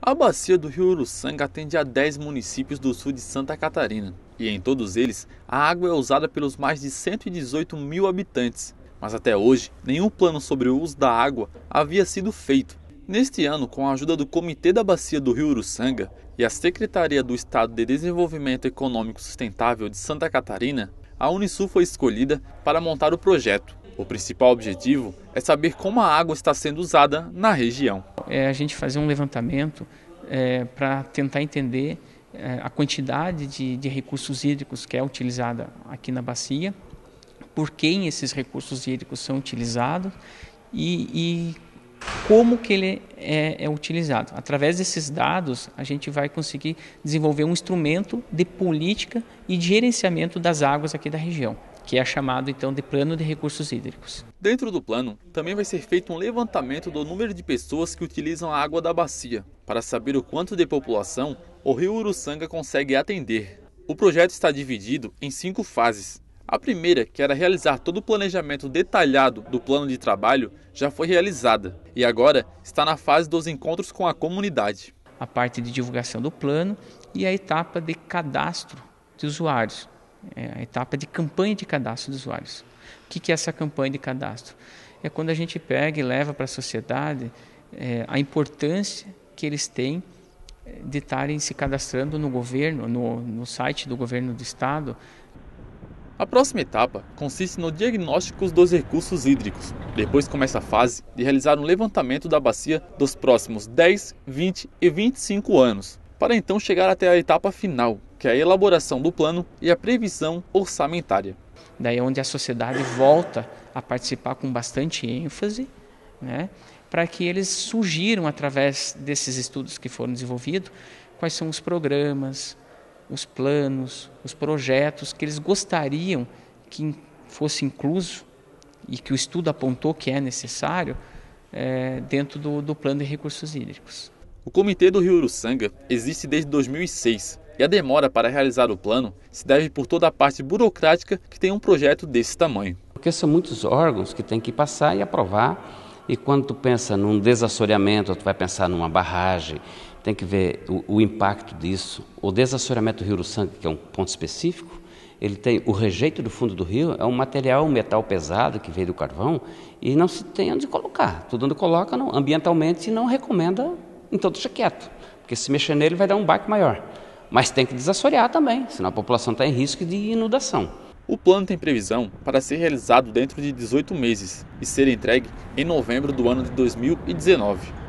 A bacia do rio Uruçanga atende a 10 municípios do sul de Santa Catarina. E em todos eles, a água é usada pelos mais de 118 mil habitantes. Mas até hoje, nenhum plano sobre o uso da água havia sido feito. Neste ano, com a ajuda do Comitê da Bacia do Rio Uruçanga e a Secretaria do Estado de Desenvolvimento Econômico Sustentável de Santa Catarina, a Unisul foi escolhida para montar o projeto. O principal objetivo é saber como a água está sendo usada na região. A gente fazer um levantamento para tentar entender a quantidade de recursos hídricos que é utilizada aqui na bacia, por quem esses recursos hídricos são utilizados e como que ele é utilizado. Através desses dados, a gente vai conseguir desenvolver um instrumento de política e de gerenciamento das águas aqui da região, que é chamado então de Plano de Recursos Hídricos. Dentro do plano, também vai ser feito um levantamento do número de pessoas que utilizam a água da bacia, para saber o quanto de população o rio Uruçanga consegue atender. O projeto está dividido em 5 fases. A primeira, que era realizar todo o planejamento detalhado do plano de trabalho, já foi realizada e agora está na fase dos encontros com a comunidade. A parte de divulgação do plano e a etapa de cadastro de usuários, a etapa de campanha de cadastro de usuários. O que é essa campanha de cadastro? É quando a gente pega e leva para a sociedade a importância que eles têm de estarem se cadastrando no governo, no site do governo do estado. A próxima etapa consiste no diagnóstico dos recursos hídricos. Depois começa a fase de realizar um levantamento da bacia dos próximos 10, 20 e 25 anos, para então chegar até a etapa final, que é a elaboração do plano e a previsão orçamentária. Daí é onde a sociedade volta a participar com bastante ênfase, para que eles sugiram, através desses estudos que foram desenvolvidos, quais são os programas, os planos, os projetos que eles gostariam que fosse incluso e que o estudo apontou que é necessário dentro do plano de recursos hídricos. O Comitê do Rio Uruçanga existe desde 2006 e a demora para realizar o plano se deve por toda a parte burocrática que tem um projeto desse tamanho. Porque são muitos órgãos que tem que passar e aprovar, e quando tu pensa num desassoreamento, tu vai pensar numa barragem, tem que ver o impacto disso. O desassoreamento do rio Uruçanga, que é um ponto específico, ele tem o rejeito do fundo do rio, é um metal pesado que veio do carvão e não se tem onde colocar. Tudo onde coloca, não, ambientalmente, não recomenda, então deixa quieto, porque se mexer nele vai dar um baque maior. Mas tem que desassorear também, senão a população está em risco de inundação. O plano tem previsão para ser realizado dentro de 18 meses e ser entregue em novembro do ano de 2019.